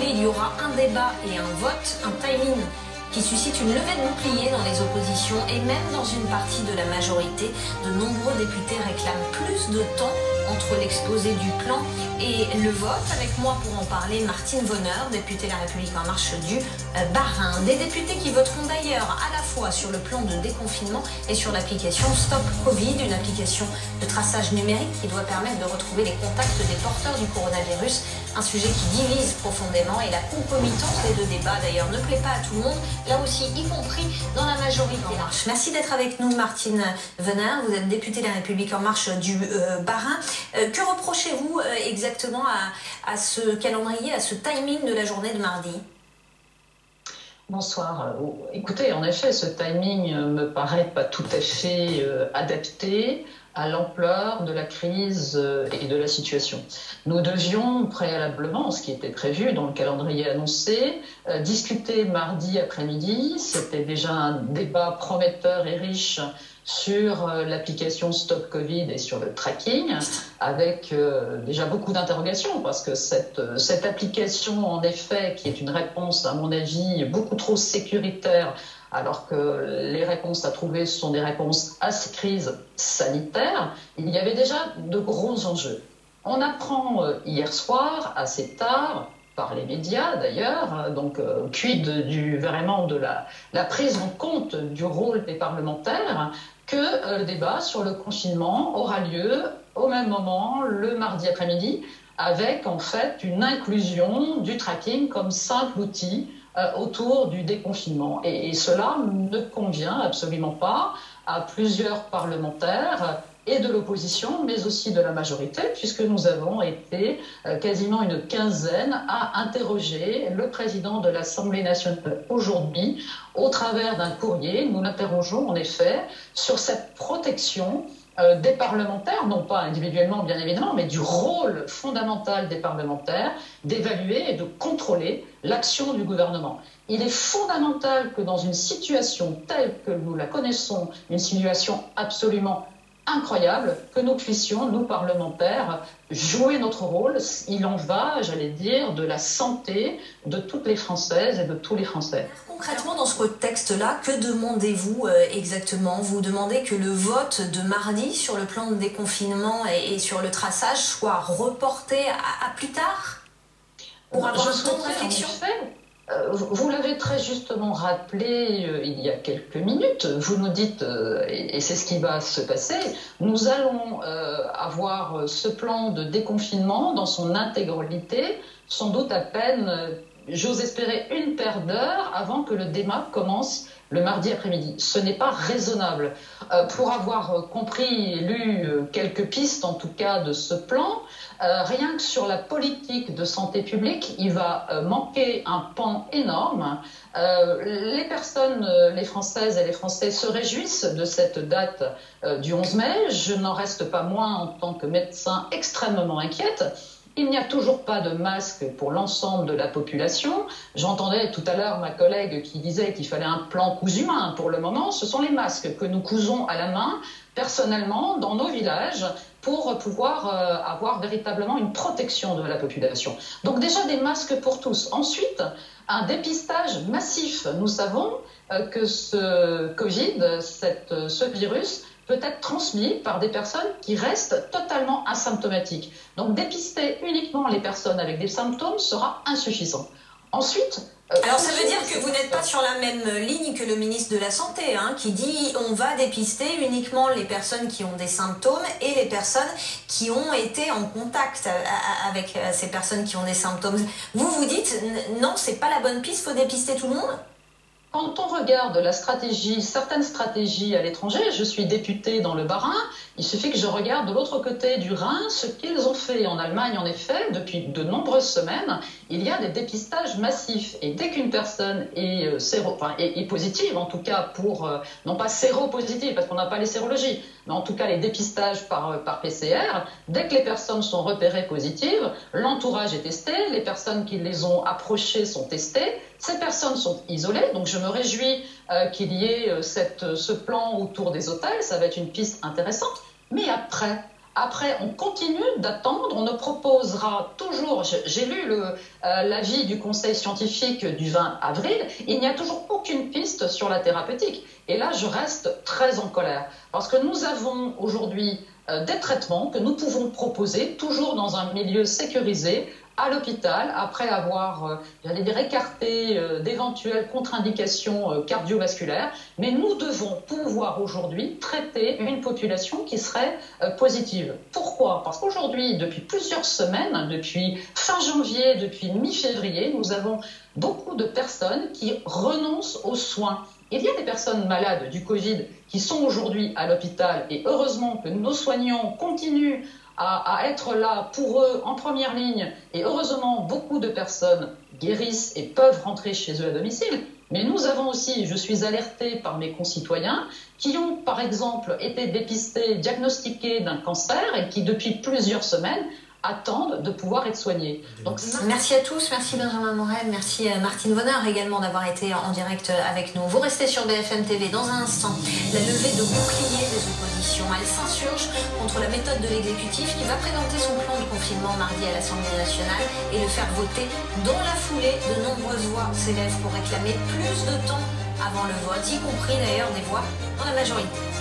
il y aura un débat et un vote, un timing qui suscite une levée de boucliers dans les oppositions et même dans une partie de la majorité. De nombreux députés réclament plus de temps entre l'exposé du plan et le vote. Avec moi pour en parler, Martine Voneur, députée La République En Marche du Bas-Rhin. Des députés qui voteront d'ailleurs à la fois sur le plan de déconfinement et sur l'application Stop Covid, une application de traçage numérique qui doit permettre de retrouver les contacts des porteurs du coronavirus. Un sujet qui divise profondément et la concomitance des deux débats d'ailleurs ne plaît pas à tout le monde, là aussi y compris dans la majorité En Marche. Merci d'être avec nous Martine Voneur, vous êtes députée de La République En Marche du Bas-Rhin. Que reprochez-vous exactement à ce calendrier, à ce timing de la journée de mardi ? Bonsoir. Écoutez, en effet, ce timing me paraît pas tout à fait adapté à l'ampleur de la crise et de la situation. Nous devions préalablement, ce qui était prévu dans le calendrier annoncé, discuter mardi après-midi. C'était déjà un débat prometteur et riche sur l'application Stop Covid et sur le tracking, avec déjà beaucoup d'interrogations, parce que cette application, en effet, qui est une réponse, à mon avis, beaucoup trop sécuritaire, alors que les réponses à trouver sont des réponses à ces crises sanitaires, il y avait déjà de gros enjeux. On apprend hier soir, assez tard, par les médias d'ailleurs, donc quid vraiment de la prise en compte du rôle des parlementaires, que le débat sur le confinement aura lieu au même moment, le mardi après-midi, avec en fait une inclusion du tracking comme simple outil autour du déconfinement. Et cela ne convient absolument pas à plusieurs parlementaires et de l'opposition, mais aussi de la majorité, puisque nous avons été quasiment une quinzaine à interroger le président de l'Assemblée nationale aujourd'hui au travers d'un courrier. Nous l'interrogeons en effet sur cette protection des parlementaires, non pas individuellement bien évidemment, mais du rôle fondamental des parlementaires d'évaluer et de contrôler l'action du gouvernement. Il est fondamental que dans une situation telle que nous la connaissons, une situation absolument incroyable, que nous puissions, nous parlementaires, jouer notre rôle. Il en va, j'allais dire, de la santé de toutes les Françaises et de tous les Français. Concrètement, dans ce texte-là, que demandez-vous exactement ? Vous demandez que le vote de mardi sur le plan de déconfinement et sur le traçage soit reporté à plus tard ? Pour avoir un temps de réflexion ? Vous l'avez très justement rappelé il y a quelques minutes, vous nous dites, et c'est ce qui va se passer, nous allons avoir ce plan de déconfinement dans son intégralité, sans doute à peine, j'ose espérer, une paire d'heures avant que le débat commence le mardi après-midi. Ce n'est pas raisonnable. Pour avoir compris et lu quelques pistes, en tout cas, de ce plan, rien que sur la politique de santé publique, il va manquer un pan énorme. Les personnes, les Françaises et les Français se réjouissent de cette date du 11 mai. Je n'en reste pas moins, en tant que médecin, extrêmement inquiète. Il n'y a toujours pas de masque pour l'ensemble de la population. J'entendais tout à l'heure ma collègue qui disait qu'il fallait un plan cousu main. Pour le moment, ce sont les masques que nous cousons à la main, personnellement, dans nos villages, pour pouvoir avoir véritablement une protection de la population. Donc déjà des masques pour tous. Ensuite, un dépistage massif. Nous savons que ce Covid, ce virus, peut être transmis par des personnes qui restent totalement asymptomatiques. Donc dépister uniquement les personnes avec des symptômes sera insuffisant. Ensuite... Alors ça veut dire que vous n'êtes pas sur la même ligne que le ministre de la Santé, qui dit on va dépister uniquement les personnes qui ont des symptômes et les personnes qui ont été en contact avec ces personnes qui ont des symptômes. Vous dites non, c'est pas la bonne piste, faut dépister tout le monde ? Quand on regarde la stratégie, certaines stratégies à l'étranger, je suis députée dans le Bas-Rhin, il suffit que je regarde de l'autre côté du Rhin ce qu'ils ont fait en Allemagne. En effet, depuis de nombreuses semaines, il y a des dépistages massifs. Et dès qu'une personne est, est positive, en tout cas pour, non pas séropositive, parce qu'on n'a pas les sérologies, mais en tout cas les dépistages par PCR, dès que les personnes sont repérées positives, l'entourage est testé, les personnes qui les ont approchées sont testées, ces personnes sont isolées, donc je me réjouis qu'il y ait ce plan autour des hôtels, ça va être une piste intéressante. Mais après, Après, on continue d'attendre, on ne proposera toujours, j'ai lu l'avis du conseil scientifique du 20 avril, il n'y a toujours aucune piste sur la thérapeutique. Et là, je reste très en colère, parce que nous avons aujourd'hui des traitements que nous pouvons proposer, toujours dans un milieu sécurisé, à l'hôpital, après avoir, j'allais dire, écarté d'éventuelles contre-indications cardiovasculaires. Mais nous devons pouvoir aujourd'hui traiter une population qui serait positive. Pourquoi? Parce qu'aujourd'hui, depuis plusieurs semaines, depuis fin janvier, depuis mi-février, nous avons beaucoup de personnes qui renoncent aux soins. Il y a des personnes malades du Covid qui sont aujourd'hui à l'hôpital et heureusement que nos soignants continuent à être là pour eux en première ligne et heureusement beaucoup de personnes guérissent et peuvent rentrer chez eux à domicile. Mais nous avons aussi, je suis alertée par mes concitoyens qui ont par exemple été dépistés, diagnostiqués d'un cancer et qui depuis plusieurs semaines attendent de pouvoir être soignés. Donc, merci à tous, merci Benjamin Morel, merci à Martine Vonard également d'avoir été en direct avec nous. Vous restez sur BFM TV dans un instant. La levée de bouclier des oppositions, elle s'insurge contre la méthode de l'exécutif qui va présenter son plan de confinement mardi à l'Assemblée nationale et le faire voter. Dans la foulée, de nombreuses voix s'élèvent pour réclamer plus de temps avant le vote, y compris d'ailleurs des voix dans la majorité.